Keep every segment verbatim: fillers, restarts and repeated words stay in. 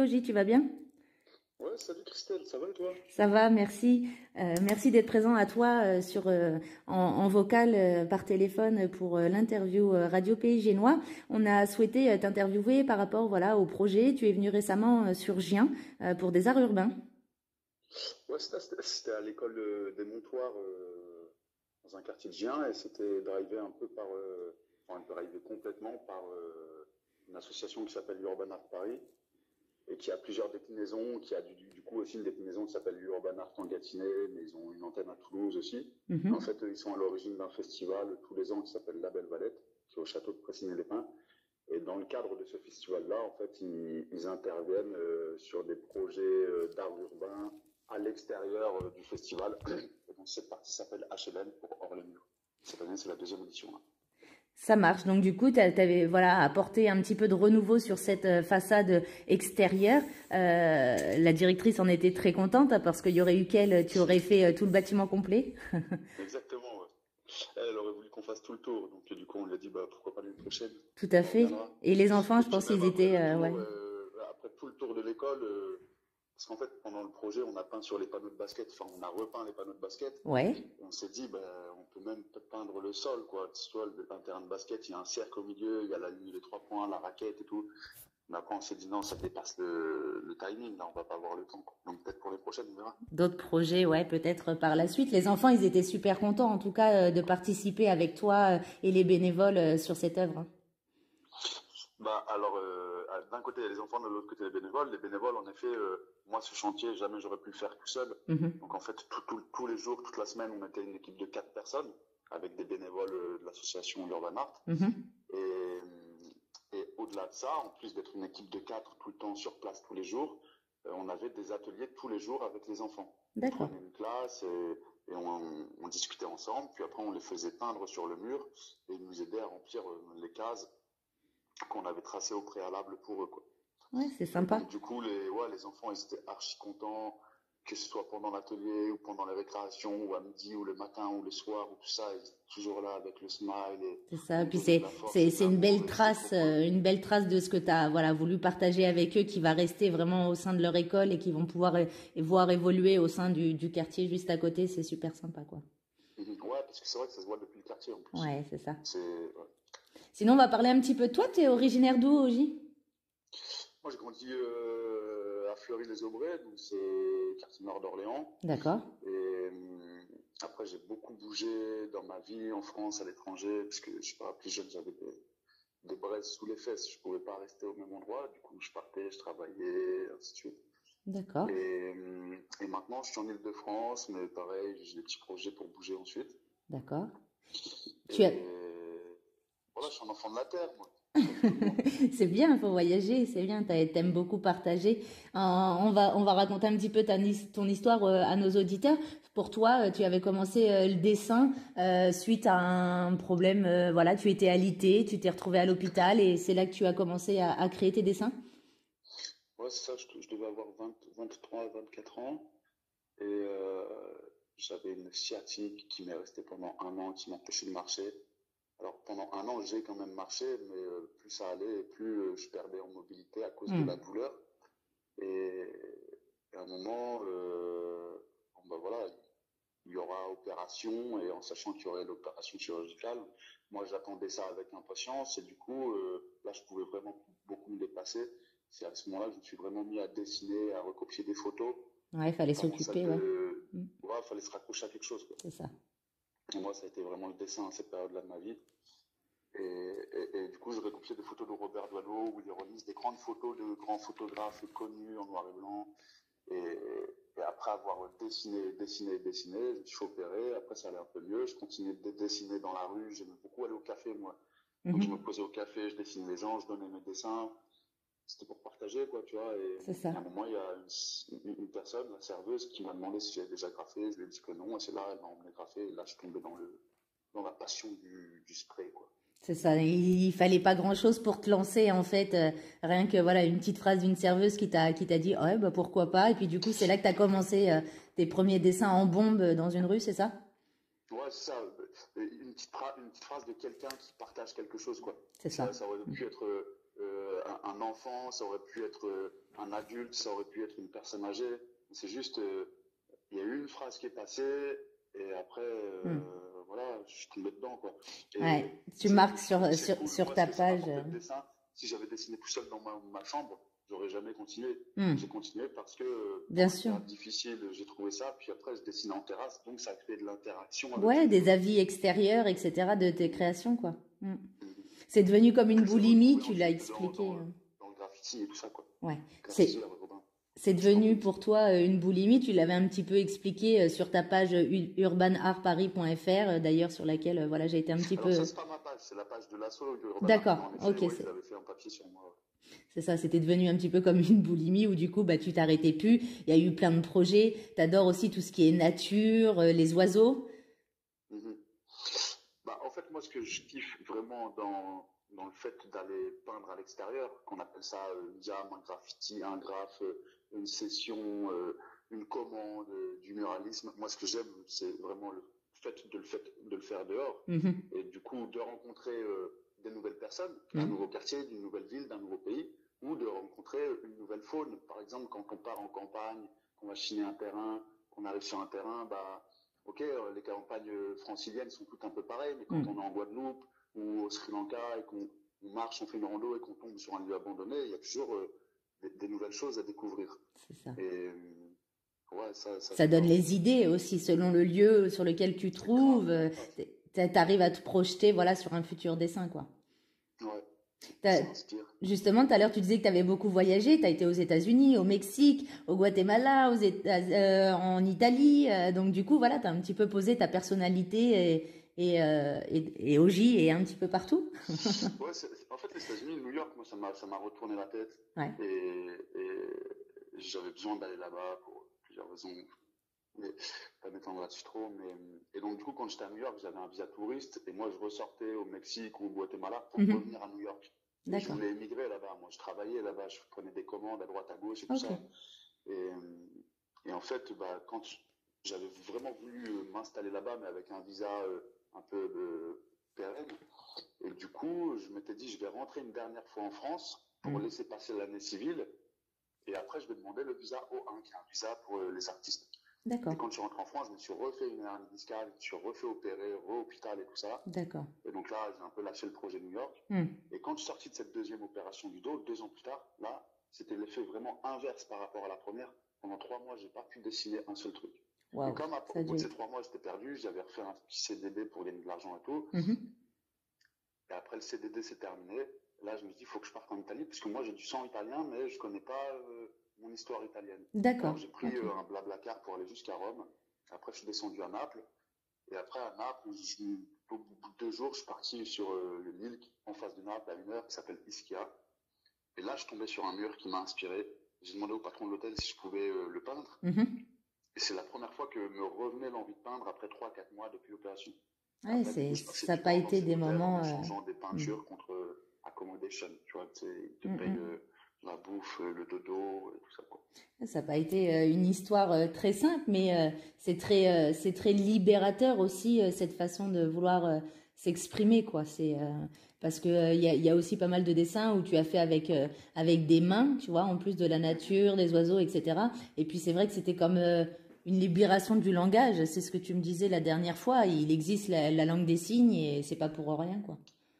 Oji, tu vas bien? Ouais, salut Christelle, ça va et toi? Ça va, merci. Euh, merci d'être présent à toi euh, sur euh, en, en vocal euh, par téléphone pour euh, l'interview euh, Radio Pays Génois. On a souhaité euh, t'interviewer par rapport voilà au projet. Tu es venu récemment euh, sur Gien euh, pour des arts urbains. Ouais, c'était c'était- c'était à l'école euh, des Montoirs, euh, dans un quartier de Gien, et c'était drivé un peu par, euh, enfin drivé complètement par euh, une association qui s'appelle Urban Art Paris, et qui a plusieurs déclinaisons, qui a du, du, du coup aussi une déclinaison qui s'appelle Urban Art en Gâtinais, mais ils ont une antenne à Toulouse aussi. En Mhm. fait, eux, ils sont à l'origine d'un festival tous les ans qui s'appelle La Belle Valette, qui est au château de Pressigny-les-Pins. Et dans le cadre de ce festival-là, en fait, ils, ils interviennent euh, sur des projets euh, d'art urbain à l'extérieur euh, du festival. Et donc cette partie s'appelle H L M pour Hors les murs. Cette année, c'est la deuxième édition. Là. Ça marche. Donc du coup, tu avais voilà apporté un petit peu de renouveau sur cette euh, façade extérieure. Euh, la directrice en était très contente hein, parce qu'il y aurait eu qu'elle, tu aurais fait euh, tout le bâtiment complet. Exactement, ouais. Elle aurait voulu qu'on fasse tout le tour, donc du coup on lui a dit bah pourquoi pas l'année prochaine, Tout à on fait. reviendra. Et les enfants, Et je puis pense même qu'ils après étaient le euh, ouais. tour, euh, après tout le tour de l'école, euh, parce qu'en fait pendant le projet on a peint sur les panneaux de basket, enfin on a repeint les panneaux de basket, Ouais. et on s'est dit bah on peut même peindre le sol quoi, tu vois, un terrain de basket, il y a un cercle au milieu, il y a la ligne des trois points, la raquette et tout. Mais après on s'est dit non, ça dépasse le, le timing, là on va pas avoir le temps, quoi. Donc peut-être pour les prochaines on verra. D'autres projets, ouais, peut-être par la suite. Les enfants, ils étaient super contents, en tout cas, euh, de participer avec toi euh, et les bénévoles euh, sur cette œuvre. Bah alors euh, d'un côté il y a les enfants, de l'autre côté les bénévoles. Les bénévoles en effet, euh, moi ce chantier jamais j'aurais pu le faire tout seul. Mhm. Donc en fait tout, tout, tous les jours, toute la semaine on était une équipe de quatre personnes avec des bénévoles euh, de l'association Urban Art. Mhm. Et, et au-delà de ça, en plus d'être une équipe de quatre tout le temps sur place tous les jours, euh, on avait des ateliers tous les jours avec les enfants. On D'accord. prenait une classe et, et on, on discutait ensemble. Puis après on les faisait peindre sur le mur et ils nous aidaient à remplir euh, les cases qu'on avait tracé au préalable pour eux, quoi. Ouais, c'est Et sympa. donc, du coup, les, ouais, les enfants, ils étaient archi contents, que ce soit pendant l'atelier ou pendant les récréations ou à midi ou le matin ou le soir ou tout ça, ils étaient toujours là avec le smile et C'est ça. ils nous Puis donnaient de c'est la force c'est et de c'est une l'amour belle et c'était trace, trop cool. euh, une belle trace de ce que tu as voilà voulu partager avec eux, qui va rester vraiment au sein de leur école et qui vont pouvoir euh, voir évoluer au sein du du quartier juste à côté. C'est super sympa, quoi. Mhm. Ouais, parce que c'est vrai que ça se voit depuis le quartier en plus. Ouais, c'est ça. C'est, ouais. Sinon, on va parler un petit peu de toi. T'es originaire d'où, Oji? Moi, j'ai grandi euh, à Fleury-les-Aubrais, donc c'est quartier nord d'Orléans. D'accord. Et euh, après, j'ai beaucoup bougé dans ma vie en France, à l'étranger, parce que je sais pas, plus jeune, j'avais des, des braises sous les fesses. Je pouvais pas rester au même endroit. Du coup, je partais, je travaillais, ainsi de suite. D'accord. Et, euh, et maintenant, je suis en Île-de-France, mais pareil, j'ai des petits projets pour bouger ensuite. D'accord. Tu as Et voilà, je suis un enfant de la terre, moi. c'est bien, il faut voyager, c'est bien, t'as- t'aimes beaucoup partager. Euh, on va, on va raconter un petit peu ta, his- ton histoire euh, à nos auditeurs. Pour toi, euh, tu avais commencé euh, le dessin euh, suite à un problème, euh, voilà, tu étais alité, tu t'es retrouvé à l'hôpital et c'est là que tu as commencé à, à créer tes dessins. Ouais, c'est ça, je, je devais avoir vingt, vingt-trois, vingt-quatre ans. Et euh, j'avais une sciatique qui m'est restée pendant un an, qui m'empêchait de marcher. Alors pendant un an, j'ai quand même marché, mais euh, plus ça allait, et plus euh, je perdais en mobilité à cause de la Hmm. douleur. Et, et à un moment, euh, bon bah voilà, il y aura opération, et en sachant qu'il y aurait l'opération chirurgicale, moi j'attendais ça avec impatience, et du coup, euh, là je pouvais vraiment beaucoup me dépasser. C'est à ce moment-là que je me suis vraiment mis à dessiner, à recopier des photos. Ouais, il fallait Vraiment ça s'occuper, ouais. de, Hmm. ouais, fallait se raccrocher à quelque chose, quoi. C'est ça. Et moi, ça a été vraiment le dessin à cette période-là de ma vie. Et, et, et du coup, je recopiais des photos de Robert Doisneau, Willy Rollins, des grandes photos de grands photographes connus en noir et blanc. Et, et après avoir dessiné, dessiné, dessiné, je me suis opéré. Après, ça allait un peu mieux. Je continuais de dessiner dans la rue. J'aimais beaucoup aller au café, moi. Donc, je me Mhm. posais au café, je dessinais les gens, je donnais mes dessins. C'était pour partager, quoi, tu vois. Et, C'est et ça. à un moment, il y a une, une personne, la serveuse, qui m'a demandé si j'avais déjà graffé. Je lui ai dit que non. Et c'est là, elle m'a emmené graffer. Et là, je suis tombé dans le, dans la passion du, du spray, quoi. C'est ça. Il, il fallait pas grand-chose pour te lancer en fait. Euh, rien que voilà une petite phrase d'une serveuse qui t'a qui t'a dit ouais bah pourquoi pas. Et puis du coup c'est là que t'as commencé euh, tes premiers dessins en bombe dans une rue, c'est ça? Ouais, c'est ça. Une petite, une petite phrase de quelqu'un qui partage quelque chose, quoi. C'est Ça, ça. ça aurait pu être euh, un, un enfant, ça aurait pu être euh, un adulte, ça aurait pu être une personne âgée. C'est juste, euh, il y a eu une phrase qui est passée et après, Hmm. euh, voilà, je suis tombé dedans, quoi. Ouais, Et tu c'est marques sur, c'est sur, cool. sur Moi, ce ta que ça m'a page. apporté euh, le dessin, si j'avais dessiné tout seul dans ma, ma chambre, j'aurais jamais continué. hmm, J'ai continué parce que euh, dans bien une sûr. période difficile, j'ai trouvé ça. Puis après, je dessinais en terrasse, donc ça a créé de l'interaction avec Ouais, les des autres. avis extérieurs, et cetera de tes Mhm. créations, quoi. Hmm. Mhm. C'est devenu comme une Que j'ai boulimie, retrouvé tu l'as ensuite dans, expliqué. dans, euh. dans le graffiti et tout ça, quoi. Ouais, Graffiti c'est avec Robin. c'est Je t'en devenu prie. pour toi euh, une boulimie. Tu l'avais un petit peu expliqué euh, sur ta page euh, u- urban art paris point f r, euh, d'ailleurs sur laquelle euh, voilà j'ai été un petit Alors ça, peu. c'est pas ma page, c'est la page de l'asso de Urban Art, mais D'accord, en effet, ok, ouais, ils c'est avaient fait un papier sur moi. c'est ça. C'était devenu un petit peu comme une boulimie où du coup bah tu t'arrêtais plus. Il y a eu plein de projets. T'adores aussi tout ce qui est nature, euh, les oiseaux. Mhm. Bah, en fait, moi, ce que je kiffe vraiment dans, dans le fait d'aller peindre à l'extérieur, qu'on appelle ça euh, une jam, un graffiti, un graphe, euh, une session, euh, une commande, euh, du muralisme, moi, ce que j'aime, c'est vraiment le fait de le, fait de le faire dehors. Mhm, Et du coup, de rencontrer euh, des nouvelles personnes, d'un mhm, nouveau quartier, d'une nouvelle ville, d'un nouveau pays, ou de rencontrer une nouvelle faune. Par exemple, quand on part en campagne, qu'on va chiner un terrain, qu'on arrive sur un terrain, bah, ok, euh, les campagnes euh, franciliennes sont toutes un peu pareilles, mais quand mhm. on est en Guadeloupe ou au Sri Lanka et qu'on on marche, on fait une rando et qu'on tombe sur un lieu abandonné, il y a toujours euh, des, des nouvelles choses à découvrir. C'est ça. Et euh, ouais, ça, ça Ça donne j'adore. les idées aussi selon le lieu sur lequel tu Grave, trouves. euh, grave. t- T'arrives à te projeter voilà sur un futur dessin quoi. Ouais, T'as- ça inspire. Justement, tout à l'heure, tu disais que tu avais beaucoup voyagé. Tu as été aux États-Unis, au Mexique, au Guatemala, aux Éta- euh, en Italie. euh, donc, du coup, voilà, tu as un petit peu posé ta personnalité et, et, euh, et, et au J et un petit peu partout. Ouais, c'est- c'est- en fait, les États-Unis, New York, moi, ça m'a, ça m'a retourné la tête. Ouais. Et, et j'avais besoin d'aller là-bas pour plusieurs raisons. Mais pas m'étendre là-dessus trop. Mais, et donc, du coup, quand j'étais à New York, j'avais un visa touriste. Et moi, je ressortais au Mexique ou au Guatemala pour Mhm. revenir à New York. Et je D'accord. voulais émigrer là-bas. Moi, je travaillais là-bas. Je prenais des commandes à droite, à gauche et tout Ok. ça. Et, et en fait, bah, quand j'avais vraiment voulu euh, m'installer là-bas, mais avec un visa euh, un peu euh, pérenne, et du coup, je m'étais dit, je vais rentrer une dernière fois en France pour Mhm. laisser passer l'année civile. Et après, je vais demander le visa O un, qui est un visa pour euh, les artistes. Et D'accord. quand je suis rentré en France, je me suis refait une hernie discale, je me suis refait opérer, re-hôpital et tout ça. D'accord. Et donc là, j'ai un peu lâché le projet New York. Mhm. Et quand je suis sorti de cette deuxième opération du dos, deux ans plus tard, là, c'était l'effet vraiment inverse par rapport à la première. Pendant trois mois, j'ai pas pu dessiner un seul truc. Et Waouh. comme à- Ça au a bout dû de ces être. trois mois, j'étais perdu, j'avais refait un petit C D D pour gagner de l'argent et tout. Mhm. Et après le C D D s'est terminé. Là, je me dis, il faut que je parte en Italie, parce que moi, j'ai du sang italien, mais je connais pas euh, mon histoire italienne. Alors, D'accord. j'ai pris Ok. euh, un blablacar pour aller jusqu'à Rome. Après, je suis descendu à Naples. Et après, à Naples, je, au bout de deux jours, je suis parti sur euh, l'île en face de Naples, à une heure, qui s'appelle Ischia. Et là, je suis tombé sur un mur qui m'a inspiré. J'ai demandé au patron de l'hôtel si je pouvais euh, le peindre. Mhm. Et c'est la première fois que me revenait l'envie de peindre après trois quatre mois depuis l'opération. Ouais, Après, du c'est coup, je passais ça n'a du pas temps dans été cet des hôtel en moments. euh, échangeant des mhm. peintures contre euh, accommodation. Tu vois, tu sais, ils te Mhm. payent euh, la bouffe, euh, le dodo, et tout ça, quoi. Ça n'a pas été euh, une histoire euh, très simple, mais euh, c'est très, euh, c'est très libérateur aussi euh, cette façon de vouloir euh, s'exprimer, quoi. C'est euh, parce que euh, il y a, il y a aussi pas mal de dessins où tu as fait avec euh, avec des mains, tu vois, en plus de la Mhm. nature, des oiseaux, et cetera. Et puis c'est vrai que c'était comme euh, une libération du langage. C'est ce que tu me disais la dernière fois. Il existe la, la langue des signes et c'est pas pour rien, quoi.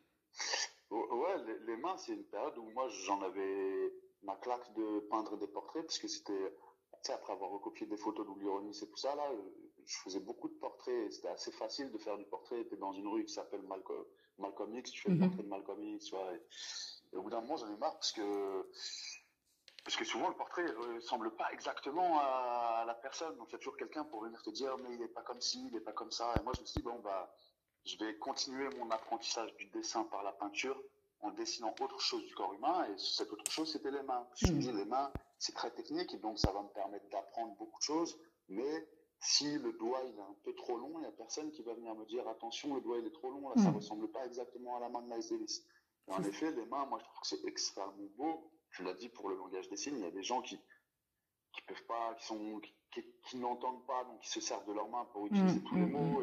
Ouais, les, les mains, c'est une période où moi, j'en avais ma claque de peindre des portraits, parce que c'était, tu sais, après avoir recopié des photos d'Oulironis et tout ça, là, euh, je faisais beaucoup de portraits, et c'était assez facile de faire du portrait. T'es dans une rue qui s'appelle Malcolm, Malcolm X, tu fais le portrait Mhm. de Malcolm X, tu vois, et, et au bout d'un moment, j'en ai marre, parce que Parce que souvent, le portrait ne ressemble pas exactement à la personne. Donc, il y a toujours quelqu'un pour venir te dire, mais il n'est pas comme ci, il n'est pas comme ça. Et moi, je me suis dit, bon, bah, je vais continuer mon apprentissage du dessin par la peinture en dessinant autre chose du corps humain. Et cette autre chose, c'était les mains. Parce que je me dis, Mhm. les mains, c'est très technique, et donc ça va me permettre d'apprendre beaucoup de choses. Mais si le doigt, il est un peu trop long, il n'y a personne qui va venir me dire, attention, le doigt, il est trop long, là, ça Mhm. ressemble pas exactement à la main de Miles Davis. Et en C'est effet, les mains, moi, je trouve que c'est extrêmement beau. Tu l'as dit pour le langage des signes, il y a des gens qui qui peuvent pas, qui sont, qui, qui n'entendent pas, donc qui se servent de leurs mains pour utiliser Mhm. tous les Mhm. mots. Et, Mhm.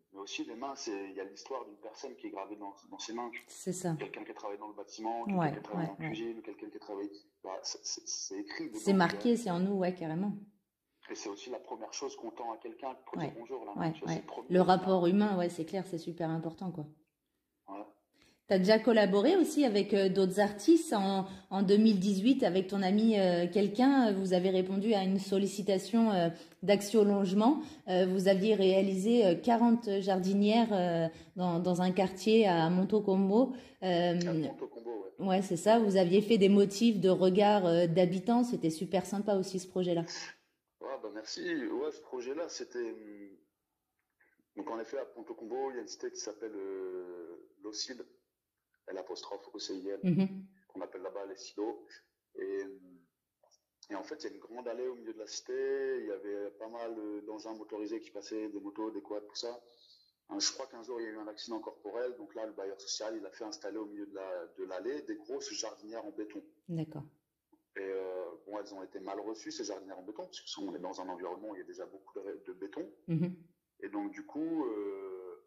mais aussi les mains, c'est, il y a l'histoire d'une personne qui est gravée dans, dans ses mains. C'est ça. Quelqu'un qui a travaillé dans le bâtiment, quelqu'un Ouais, qui a travaillé ouais, en ouais. cuisine, quelqu'un qui a travaillé. Bah, c'est, c'est, c'est écrit C'est dedans, tu vois. marqué, c'est en nous, ouais, carrément. Et c'est aussi la première chose qu'on tend à quelqu'un pour dire Ouais, bonjour, la main. ouais, Tu vois, c'est ouais. le premier Le lien. rapport humain, ouais, c'est clair, c'est super important, quoi. Ouais. Tu as déjà collaboré aussi avec euh, d'autres artistes en, en deux mille dix-huit avec ton ami euh, quelqu'un. Vous avez répondu à une sollicitation euh, d'Axio Logement. Euh, vous aviez réalisé euh, quarante jardinières euh, dans, dans un quartier à Montocombo. À Euh, Montocombo, ouais. ouais, c'est ça. Vous aviez fait des motifs de regard euh, d'habitants. C'était super sympa aussi ce projet-là. Ouais, bah merci. Ouais, ce projet-là, c'était. hum, Donc, en effet, à Montocombo, il y a une cité qui s'appelle euh, l'Ocide, L apostrophe O C I L, Mhm, qu'on appelle là-bas les silos. Et, hum, et en fait, il y a une grande allée au milieu de la cité. Il y avait pas mal euh, d'engins motorisés qui passaient, des motos, des quads, tout ça. Hein, je crois qu'un jour, il y a eu un accident corporel. Donc là, le bailleur social, il a fait installer au milieu de la, de l'allée des grosses jardinières en béton. d'accord. Et euh, bon, elles ont été mal reçues, ces jardinières en béton, parce que on est dans un environnement où il y a déjà beaucoup de, de béton. Mhm, Et donc, du coup, euh,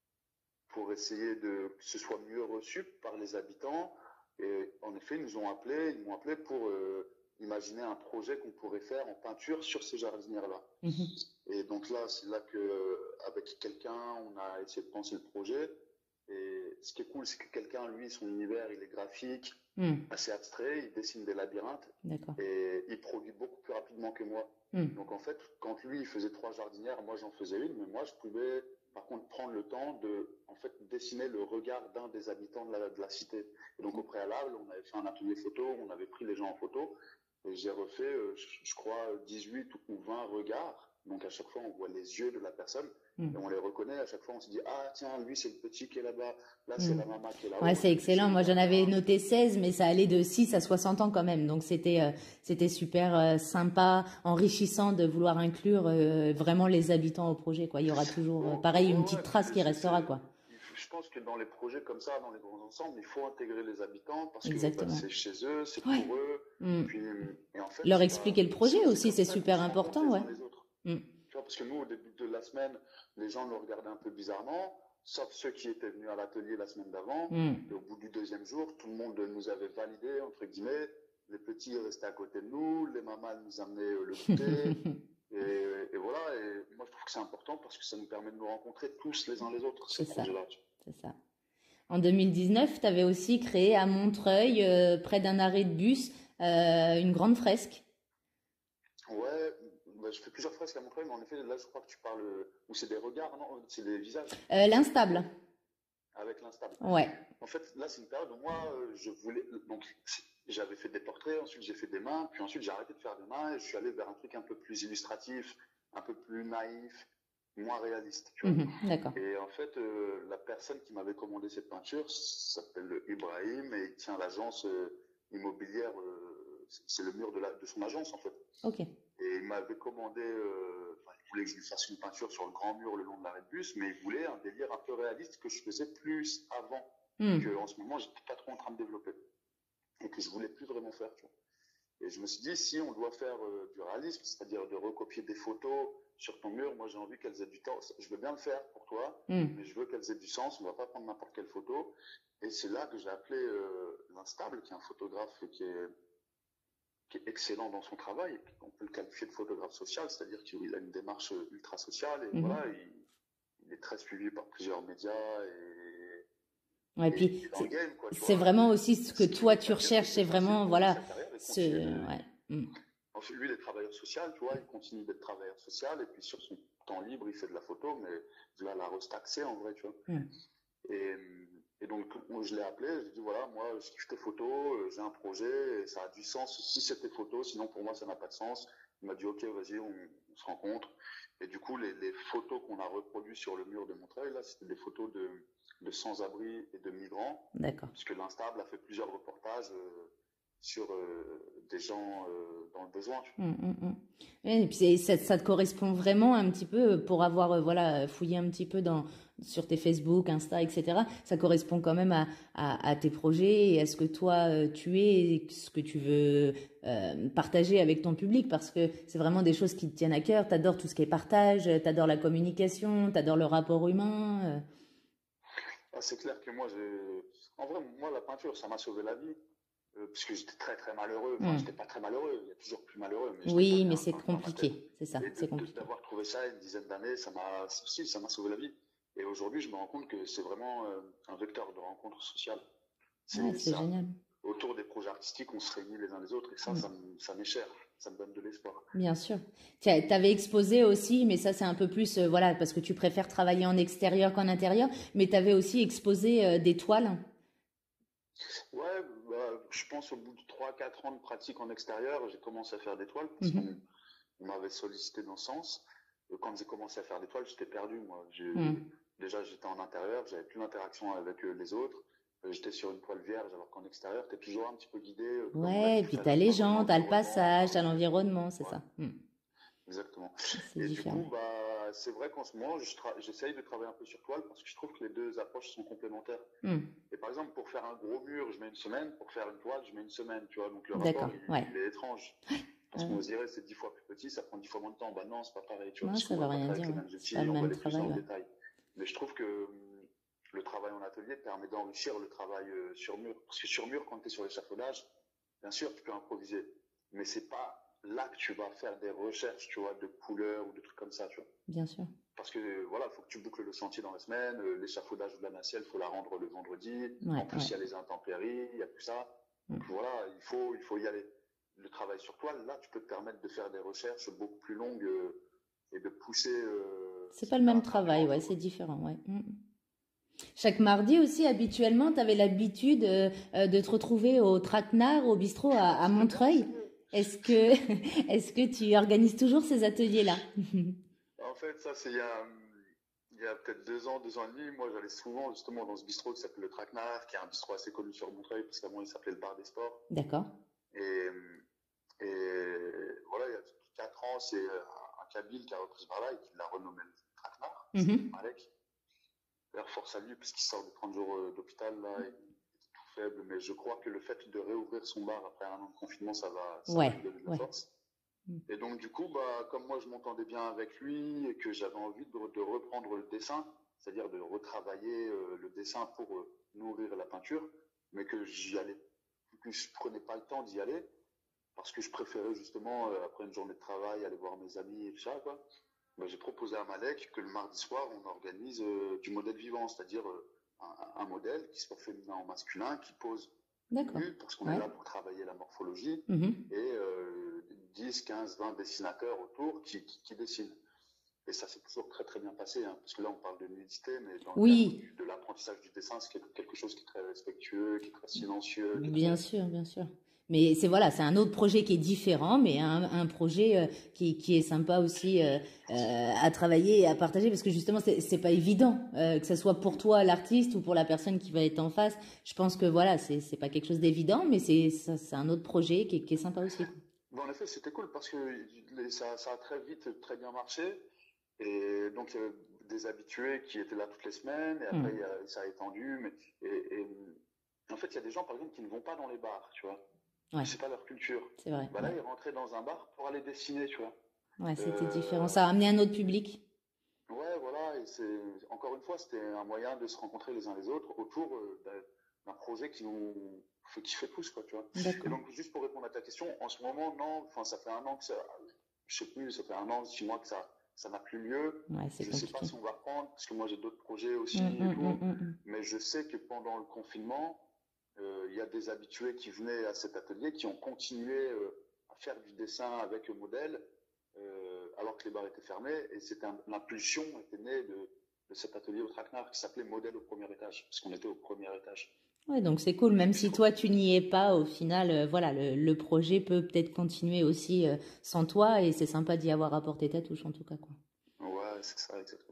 pour essayer de que ce soit mieux reçu par les habitants, et en effet, ils nous ont appelés, ils m'ont appelé pour euh, imaginer un projet qu'on pourrait faire en peinture sur ces jardinières-là. mhm, Et donc là, c'est là que, avec quelqu'un, on a essayé de penser le projet. Et ce qui est cool, c'est que quelqu'un, lui, son univers, il est graphique, mhm, assez abstrait, il dessine des labyrinthes d'accord. et il produit beaucoup plus rapidement que moi. Mhm, Donc en fait, quand lui, il faisait trois jardinières, moi j'en faisais une, mais moi je pouvais par contre prendre le temps de en fait dessiner le regard d'un des habitants de la, de la cité. Et donc au préalable, on avait fait un atelier photo, on avait pris les gens en photo et j'ai refait, euh, je, je crois, dix-huit ou vingt regards. Donc à chaque fois, on voit les yeux de la personne et mhm, on les reconnaît. À chaque fois, on se dit ah tiens, lui c'est le petit qui est là-bas, là c'est mhm. la maman qui est Ouais, là-haut, c'est et lui c'est excellent. le Moi, j'en avais gardien. noté seize, mais ça allait de six à soixante ans quand même. Donc, c'était euh, c'était super euh, sympa, enrichissant de vouloir inclure euh, vraiment les habitants au projet, quoi. Il y aura toujours, euh, Oh, pareil, ouais, une ouais, petite trace c'est, qui c'est, restera, c'est- quoi. il faut- je pense que dans les projets comme ça, dans les grands ensembles, il faut intégrer les habitants parce que bah, Exactement. c'est chez eux, c'est Ouais. pour eux. Et Mm. puis, et en fait, Leur bah, expliquer le c'est projet aussi aussi, comme c'est ça qu'on super se rencontre important, les ouais. uns les autres. Mm. Tu vois, parce que nous, au début de la semaine, les gens nous regardaient un peu bizarrement, sauf ceux qui étaient venus à l'atelier la semaine d'avant. Et Mm. au bout du deuxième jour, tout le monde nous avait validé, entre guillemets. Les petits restaient à côté de nous, les mamans nous amenaient euh, le goûter. Et, et voilà, et moi je trouve que c'est important parce que ça nous permet de nous rencontrer tous les uns les autres, C'est ces ça, projets-là. c'est ça. En deux mille dix-neuf, tu avais aussi créé à Montreuil, euh, près d'un arrêt de bus, euh, une grande fresque. Ouais, bah, je fais plusieurs fresques à Montreuil, mais en effet, là je crois que tu parles, ou c'est des regards, non, c'est des visages, Euh, l'instable. avec l'instable. Ouais. En fait, là c'est une période où moi euh, je voulais, donc c'est- j'avais fait des portraits, ensuite j'ai fait des mains, puis ensuite j'ai arrêté de faire des mains et je suis allé vers un truc un peu plus illustratif, un peu plus naïf, moins réaliste, tu vois. Mhm, d'accord. Et en fait, euh, la personne qui m'avait commandé cette peinture s'appelle Ibrahim et il tient l'agence euh, immobilière. Euh, c'est c'est le mur de, la, de son agence en fait. Ok. Et il m'avait commandé, euh, enfin, il voulait que je lui fasse une peinture sur le grand mur le long de l'arrêt de bus, mais il voulait un délire un peu réaliste que je faisais plus avant, Mm. que en ce moment j'étais pas trop en train de développer et que je voulais plus vraiment faire. Tu vois. Et je me suis dit, si on doit faire euh, du réalisme, c'est-à-dire de recopier des photos sur ton mur, moi j'ai envie qu'elles aient du temps. Je veux bien le faire pour toi, Mm. mais je veux qu'elles aient du sens. On ne va pas prendre n'importe quelle photo. Et c'est là que j'ai appelé euh, l'Instable, qui est un photographe qui est, qui est excellent dans son travail. On peut le qualifier de photographe social, c'est-à-dire qu'il a une démarche ultra sociale et Mhm. voilà, il, il est très suivi par plusieurs médias et, Ouais, et puis il est dans le c'est game, quoi, tu c'est vois. vraiment Et aussi ce que ce qui toi veut tu pas dire que recherches, c'est c'est facile vraiment, pour lui, voilà, sa carrière, il ce, continue de, ouais. Mm. ensuite, lui, il est travailleur social, tu vois, il continue d'être travailleur social, et puis sur son temps libre, il fait de la photo, mais là, la restaxé en vrai, tu vois. Mm. Et, et donc, moi, je l'ai appelé, je lui ai dit, voilà, moi, je kiffe tes photos, euh, j'ai un projet, et ça a du sens si c'est tes photos, sinon pour moi, ça n'a pas de sens. Il m'a dit, ok, vas-y, on, on se rencontre. Et du coup, les, les photos qu'on a reproduites sur le mur de Montreuil, là, c'était des photos de, de sans-abri et de migrants, D'accord. puisque l'Instable a fait plusieurs reportages euh, sur euh, des gens euh, dans le besoin. Tu Mmh, mmh, mmh. Ouais, et puis c'est- ça, ça te correspond vraiment un petit peu euh, pour avoir euh, voilà fouillé un petit peu dans sur tes Facebook, Insta, et cetera. Ça correspond quand même à, à, à tes projets et à ce que toi euh, tu es et ce que tu veux euh, partager avec ton public parce que c'est vraiment des choses qui te tiennent à cœur. T'adores tout ce qui est partage, t'adores la communication, t'adores le rapport humain. euh. vois. Ah, c'est clair que moi, j'ai... En vrai, moi, la peinture, ça m'a sauvé la vie. Euh, parce que j'étais très très malheureux. Enfin, Hmm. j'étais pas très malheureux, il y a toujours plus malheureux, mais j'étais pas Oui, mais bien c'est dans, dans ma tête. compliqué, c'est ça, Et de, c'est de- compliqué. d'avoir trouvé ça une dizaine d'années, ça m'a, si, ça m'a sauvé la vie. Et aujourd'hui, je me rends compte que c'est vraiment euh, un vecteur de rencontre sociale. Ouais, C'est c'est ça. génial. Autour des projets artistiques, on se réunit les uns les autres, et ça, Hmm. ça, me- ça m'est cher. Ça me donne de l'espoir. Bien sûr. Tu avais exposé aussi, mais ça c'est un peu plus, euh, voilà, parce que tu préfères travailler en extérieur qu'en intérieur, mais tu avais aussi exposé euh, des toiles. Ouais, bah, je pense au bout de trois quatre ans de pratique en extérieur, j'ai commencé à faire des toiles parce qu'on Mhm. on m'avait sollicité dans ce sens. Et quand j'ai commencé à faire des toiles, j'étais perdu, moi. J'ai- Hmm. Déjà, j'étais en intérieur, j'avais plus d'interaction avec euh, les autres. Euh, J'étais sur une toile vierge, alors qu'en extérieur, t'es toujours un petit peu guidé, euh, comme on l'a Ouais, et dit tout puis à t'as l'heure, les par gens, t'as le l'environnement, passage, par t'as les... l'environnement, c'est Voilà, ça. Hmm. exactement. C'est Et du différent. coup, bah, c'est vrai qu'en ce moment, je tra- j'essaye de travailler un peu sur toile parce que je trouve que les deux approches sont complémentaires. Hmm. Et par exemple, pour faire un gros mur, je mets une semaine, pour faire une toile, je mets une semaine, tu vois. Donc le rapport, D'accord, il, ouais. il est étrange. Parce Euh, qu'on se dirait c'est dix fois plus petit, ça prend dix fois moins de temps. Bah non, c'est pas pareil, tu vois, non, parce ça qu'on veut va pas rien travailler dire, avec les ouais. mêmes C'est pas outils, le on va même aller plus dans travail, le ouais. détail. Mais je trouve que hum, le travail en atelier permet d'enrichir le travail euh, sur mur. Parce que sur mur, quand tu es sur l'échafaudage, bien sûr, tu peux improviser. Mais c'est pas là que tu vas faire des recherches, tu vois, de couleurs ou de trucs comme ça, tu vois. Bien sûr. Parce que euh, voilà, il faut que tu boucles le sentier dans la semaine, euh, l'échafaudage ou la nacelle, il faut la rendre le vendredi. Ouais, En plus, ouais. il y a les intempéries, il y a tout ça. Donc Hmm. voilà, il faut, il faut y aller. Le travail sur toile, là, tu peux te permettre de faire des recherches beaucoup plus longues euh, et de pousser euh, C'est ce pas qui le même t'a amené travail, en ouais, haut, c'est quoi. différent, ouais. Hmm. Chaque mardi aussi, habituellement, tu avais l'habitude euh, euh, de te retrouver au Traquenard, au bistrot à, à Tu l'as bien Montreuil. renseigné. Est-ce que, est-ce que tu organises toujours ces ateliers-là? En fait, ça, c'est il y a, hum, il y a peut-être deux ans, deux ans et demi. Moi, j'allais souvent justement dans ce bistrot qui s'appelle le Traquenard, qui est un bistrot assez connu sur Montreuil, parce qu'avant, il s'appelait le Bar des Sports. D'accord. Et, hum, et voilà, il y a quatre ans, c'est euh, un Kabyle qui a repris ce bar-là et qui l'a renommé le Traquenard. Il s'appelle Mhm. Malek. D'ailleurs, force à lui, parce qu'il sort de trente jours euh, d'hôpital, là, il est tout faible. Mais je crois que le fait de réouvrir son bar après un an de confinement, ça va, ça va Ouais, lui donner de la ouais. force. Et donc, du coup, bah, comme moi, je m'entendais bien avec lui et que j'avais envie de, de reprendre le dessin, c'est-à-dire de retravailler euh, le dessin pour euh, nourrir la peinture, mais que j'y allais, que je prenais pas le temps d'y aller parce que je préférais justement, euh, après une journée de travail, aller voir mes amis et tout ça, quoi. Bah, j'ai proposé à Malek que le mardi soir, on organise euh, du modèle vivant, c'est-à-dire euh, un, un modèle qui soit féminin ou masculin, qui pose D'accord. nu, parce qu'on est Ouais. là pour travailler la morphologie, Mhm. et euh, dix, quinze, vingt dessinateurs autour qui, qui, qui dessinent. Et ça s'est toujours très très bien passé, hein, parce que là on parle de nudité, mais dans le cadre Oui, du, de l'apprentissage du dessin, c'est quelque chose qui est très respectueux, qui est très silencieux, qui est bien très... sûr, bien sûr. Mais c'est voilà, c'est un autre projet qui est différent, mais un, un projet euh, qui, qui est sympa aussi euh, euh, à travailler et à partager, parce que justement, c'est c'est pas évident, euh, que ce soit pour toi, l'artiste, ou pour la personne qui va être en face. Je pense que voilà, c'est c'est pas quelque chose d'évident, mais c'est ça- c'est un autre projet qui est, qui est sympa aussi, quoi. Bon, en effet, c'était cool parce que les- ça, ça a très vite, très bien marché. Et donc, il y avait des habitués qui étaient là toutes les semaines, et après, il y Hmm. a- ça a étendu. Mais, et, et, en fait, il y a des gens, par exemple, qui ne vont pas dans les bars, tu vois. Ouais, C'est pas leur culture. c'est vrai. Bah là, Ouais, ils rentraient dans un bar pour aller dessiner, tu vois. ouais, c'était différent. Euh, Ça a amené un autre public. ouais, voilà. Et c'est encore une fois, c'était un moyen de se rencontrer les uns les autres autour euh, d'un d'un projet qui nous fait kiffer tous, quoi, tu vois. Et D'accord. donc, juste pour répondre à ta question, en ce moment, non. Enfin, ça fait un an que ça, je sais plus, ça fait un an, six mois que ça, ça n'a plus lieu. Ouais, c'est Je sais pas compliqué. si on va reprendre, parce que moi j'ai d'autres projets aussi Hum, et hum, hum, tout. hum, hum. Mais je sais que pendant le confinement, euh, il y a des habitués qui venaient à cet atelier, qui ont continué euh, à faire du dessin avec le modèle, euh, alors que les bars étaient fermés. Et c'était un- l'impulsion était née de, de cet atelier au Traquenard qui s'appelait Modèle au premier étage, parce qu'on était au premier étage Ouais, donc c'est cool, du même si bistrot. toi tu n'y es pas, au final, euh, voilà, le, le projet peut peut-être continuer aussi euh, sans toi et c'est sympa d'y avoir apporté ta touche en tout cas, quoi. Ouais, c'est ça, exactement.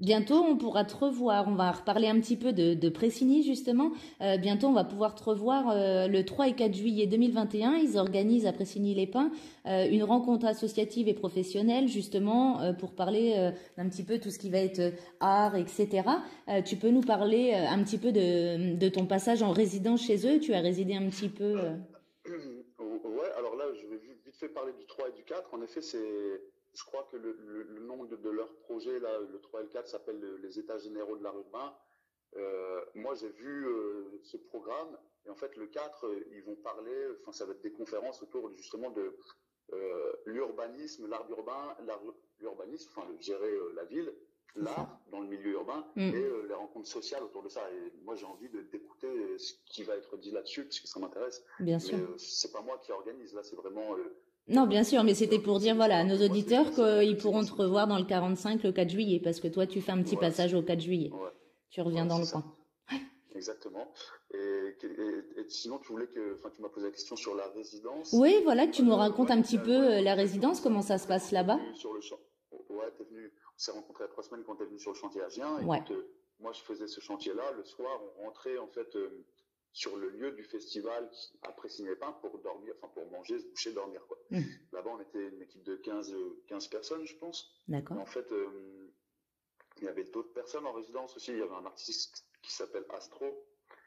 Bientôt, on pourra te revoir. On va reparler un petit peu de, de Pressigny, justement. Euh, bientôt, on va pouvoir te revoir euh, le trois et quatre juillet deux mille vingt et un. Ils organisent à Pressigny-les-Pins euh, une rencontre associative et professionnelle, justement, euh, pour parler euh, d'un petit peu tout ce qui va être euh, art, et cetera. Euh, tu peux nous parler euh, un petit peu de, de ton passage en résidence chez eux? Tu as résidé un petit peu... euh, Ouais, alors là, je vais vite fait parler du trois et du quatre. En effet, c'est, je crois que le, le, le nom de, de leur projet, là, le trois et le quatre, s'appelle le- les États généraux de l'art urbain. Euh, moi, j'ai vu euh, ce programme, et en fait, le quatre, euh, ils vont parler, enfin, ça va être des conférences autour justement de euh, l'urbanisme, l'art urbain, l'art, l'urbanisme, enfin, le, gérer euh, la ville, C'est ça. l'art dans le milieu urbain et Mm. euh, les rencontres sociales autour de ça. Et moi, j'ai envie de, d'écouter euh, ce qui va être dit là-dessus, parce que ça m'intéresse. Bien Mais sûr. euh, c'est pas moi qui organise, là, c'est vraiment euh, Non, quelqu'un bien sûr, qui, mais qui c'était pour organise dire, cette voilà, à histoire. nos Mais moi, c'est, auditeurs c'est la qu'ils résidence pourront te qui me revoir fait. dans le quarante-cinq le quatre juillet, parce que toi, tu fais un petit Voilà, passage c'est au ça. quatre juillet. Ouais, Tu reviens ouais, dans c'est le ça. coin. Exactement. Et, et, et sinon, tu voulais que, enfin, tu m'as posé la question sur la résidence. Oui, voilà, que tu nous Euh, racontes ouais, un donc, petit euh, peu ouais, euh, on la s'est vu, on résidence, s'est comment ça se rencontrés passe quand t'es là-bas. venu sur le champ. Ouais, t'es venu, on s'est rencontrés il y a trois semaines quand t'es venu sur le chantier Agien. Et Ouais. quand euh, moi je faisais ce chantier-là, le soir, on rentrait en fait euh, sur le lieu du festival qui- après Ciné-Pin pour dormir, enfin pour manger, se doucher, dormir quoi. Hmm. Là-bas, on était une équipe de quinze, euh, quinze personnes, je pense. Et D'accord. en fait, euh, il y avait d'autres personnes en résidence aussi. Il y avait un artiste qui s'appelle Astro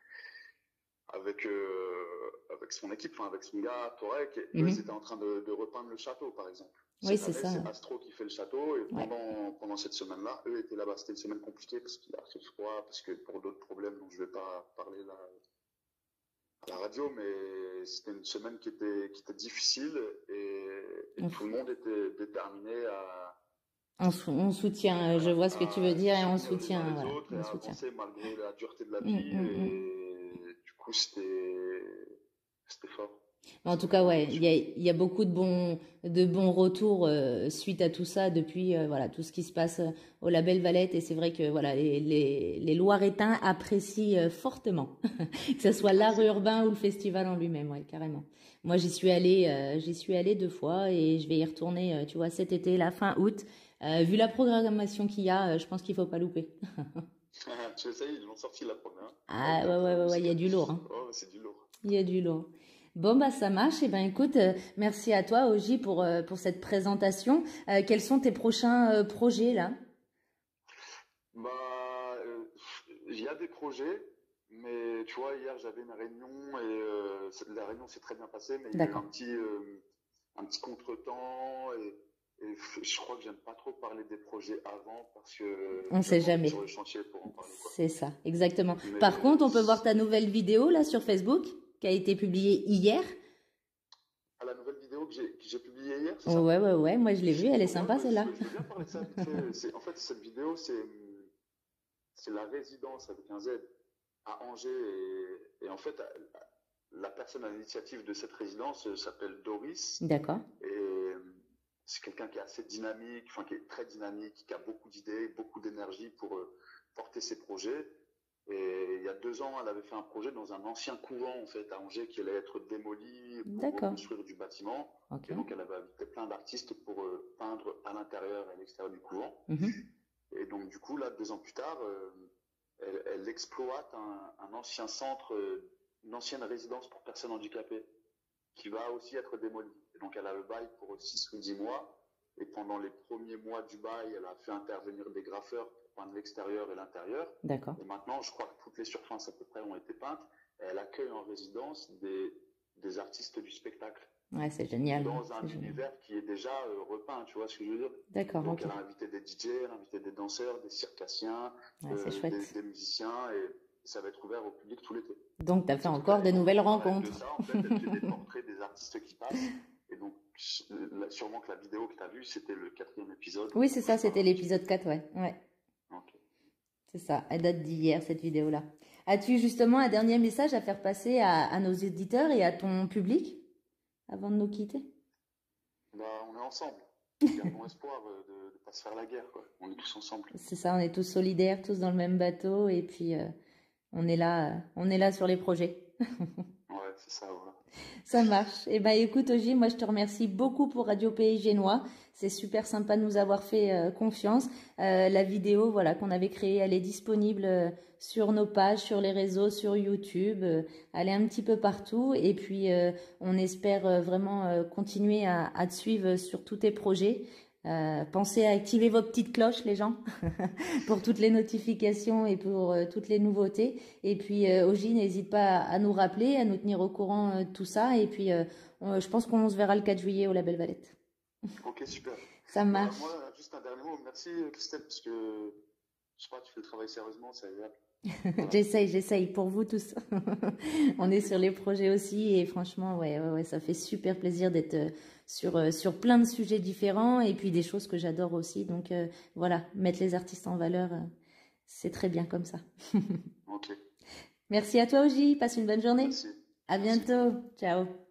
avec euh, avec son équipe, enfin avec son gars Torek, et eux ils étaient Mhm. en train de, de repeindre le château par exemple. Oui, Cette c'est année ça. c'est Ouais. Astro qui fait le château et Ouais. pendant pendant cette semaine-là, eux étaient là-bas. C'était une semaine compliquée parce qu'il a fait froid, parce que pour d'autres problèmes dont je vais pas parler là à la radio, mais c'était une semaine qui était qui était difficile et, et On, tout le monde était déterminé à on sou- on soutient, euh, je à, vois ce que tu veux à se dire, et on soutenir les uns soutient, les voilà, autres et on à soutient. avancer malgré la dureté de la Mm, vie mm, mm. et du coup c'était c'était fort. En tout C'était cas, vraiment ouais, il y a, émotionnant. il y a beaucoup de bons, de bons retours euh, suite à tout ça depuis euh, voilà tout ce qui se passe euh, au Label Valette, et c'est vrai que voilà les, les, les Loiretains apprécient euh, fortement que ce soit l'art C'est cool. urbain ou le festival en lui-même, ouais, carrément. Moi, j'y suis allée, euh, j'y suis allée deux fois et je vais y retourner, euh, tu vois, cet été, la fin août. Euh, vu la programmation qu'il y a, euh, je pense qu'il faut pas louper. Tu sais, ils l'ont sorti la première, Ah avec de ouais, la ouais, première ouais, ouais, il y a musique. du lourd, hein. Oh, c'est du lourd. Il y a du lourd. Bon, bah ça marche. Eh ben écoute, euh, merci à toi, Oji, pour, euh, pour cette présentation. Euh, quels sont tes prochains euh, projets là? Bah, euh, il y a des projets, mais tu vois, hier j'avais une réunion et euh, c'est- la réunion s'est très bien passée, mais il y a eu un D'accord. petit, euh, un petit contretemps et, et f- je crois que j'aime pas trop parler des projets avant parce que On sait j'attends d'être sur jamais. le chantier pour en parler, quoi. C'est ça, exactement. Par Mais contre, on peut voir ta nouvelle vidéo là sur Facebook qui a été publiée hier. à la nouvelle vidéo que j'ai que j'ai publiée hier, c'est ça? Ouais, ouais, ouais. Moi, je l'ai vue. Elle est Ouais, sympa bah, je, celle-là. veux je veux bien parler de ça vite fait. C'est, en fait, cette vidéo, c'est, c'est la résidence avec un Z à Angers. Et, et en fait, la personne à l'initiative de cette résidence euh, s'appelle Doris. D'accord. Et euh, c'est quelqu'un qui est assez dynamique, enfin qui est très dynamique, qui a beaucoup d'idées, beaucoup d'énergie pour euh, porter ses projets. Et il y a deux ans, elle avait fait un projet dans un ancien couvent en fait à Angers qui allait être démoli pour D'accord. reconstruire du bâtiment. Ok. Et donc elle avait invité plein d'artistes pour euh, peindre à l'intérieur et à l'extérieur du couvent. Mhm. Et donc du coup là, deux ans plus tard, euh, elle, elle exploite un, un ancien centre, euh, une ancienne résidence pour personnes handicapées qui va aussi être démolie. Et donc elle a le bail pour six ou dix mois. Et pendant les premiers mois du bail, elle a fait intervenir des graffeurs pour peindre l'extérieur et l'intérieur. D'accord. Et maintenant, je crois que toutes les surfaces à peu près ont été peintes. Et elle accueille en résidence des, des artistes du spectacle Ouais, c'est génial. dans un C'est génial. univers qui est déjà euh, repeint, tu vois ce que je veux dire? D'accord, Donc ok. elle a invité des D J, elle a invité des danseurs, des circassiens, Ouais, c'est euh, des, chouette. des musiciens, et ça va être ouvert au public tout l'été. Donc, tu as fait Ce truc-là encore est des cool. nouvelles En parallèle de rencontres. ça, en fait, elle fait des portraits des artistes qui passent. Et donc, là, sûrement que la vidéo que tu as vue, c'était le quatrième épisode. Oui, c'est où ça, je parle c'était un petit l'épisode peu. quatre, ouais. Ouais, Ok. c'est ça. Elle date d'hier, cette vidéo-là. As-tu justement un dernier message à faire passer à, à nos éditeurs et à ton public avant de nous quitter? Bah, on est ensemble. Gardons espoir euh, de ne pas se faire la guerre, quoi. On est tous ensemble. C'est ça, on est tous solidaires, tous dans le même bateau, et puis euh, on est là, euh, on est là sur les projets. Ouais, c'est ça, voilà. Ça marche. Eh ben, écoute, Oji, moi, je te remercie beaucoup pour Radio Pays Génois. C'est super sympa de nous avoir fait euh, confiance. Euh, la vidéo, voilà, qu'on avait créée, elle est disponible euh, sur nos pages, sur les réseaux, sur YouTube. Euh, elle est un petit peu partout. Et puis, euh, on espère euh, vraiment euh, continuer à, à te suivre sur tous tes projets. Euh, pensez à activer vos petites cloches, les gens, pour toutes les notifications et pour euh, toutes les nouveautés. Et puis, euh, Oji, n'hésite pas à, à nous rappeler, à nous tenir au courant euh, de tout ça. Et puis, euh, on- je pense qu'on se verra le quatre juillet au Label Valette. Ok, super. Ça Bah, marche. moi, juste un dernier mot. Merci, Christelle, parce que je sais pas, tu fais le travail sérieusement, c'est agréable. Voilà. J'essaye, j'essaye pour vous tous. On est Ok, sur les cool. projets aussi et franchement, ouais, ouais, ouais, ça fait super plaisir d'être euh, sur, euh, sur plein de sujets différents et puis des choses que j'adore aussi. Donc euh, voilà, mettre les artistes en valeur, euh, c'est très bien comme ça. Ok, Merci à toi, Oji. Passe une bonne journée. merci. À Merci. bientôt. Ciao.